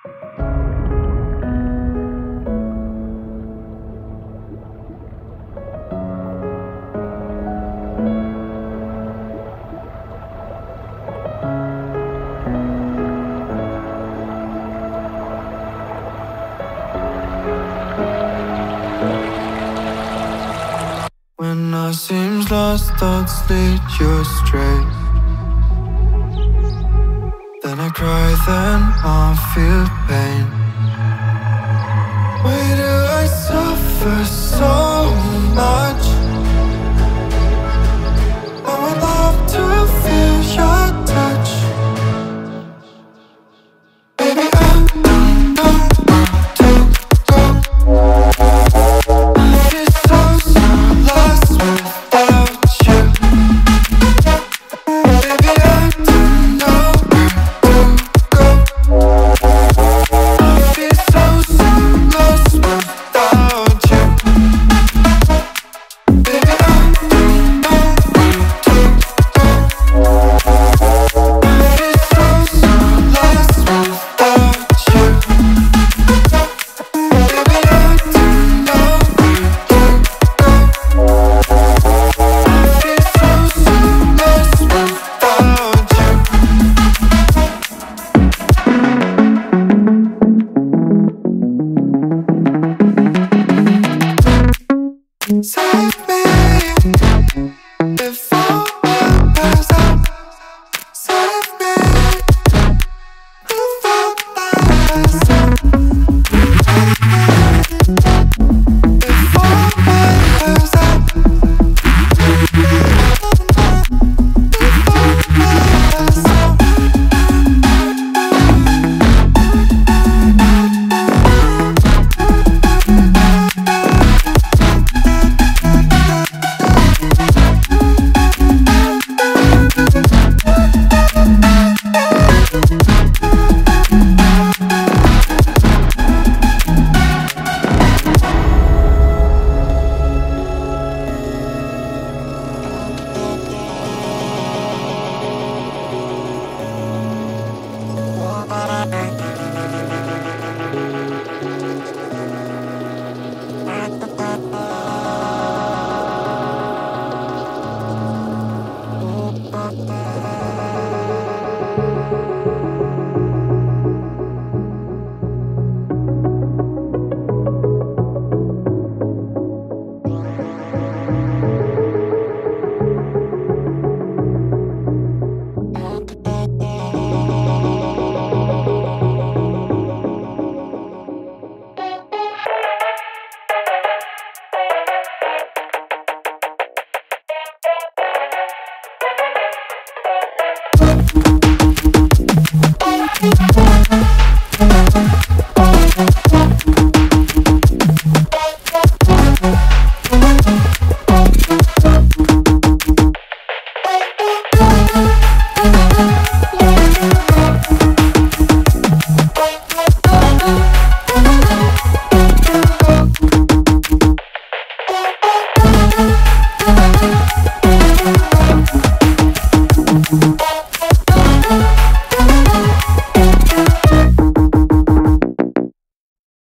When all seems lost, thoughts lead you astray. Then I cry, then I feel pain. Why do I suffer so much? I would love to feel your touch. Baby, I don't know where to go. I feel so lost without you. Baby, I don't know where to go. I feel so lost without you. Baby, I don't know where to go. I feel so lost without you. Baby, I don't know where to go. I feel so lost without you. Save me before it burns out. Save me before it burns out. Before it burns out. We'll be right back.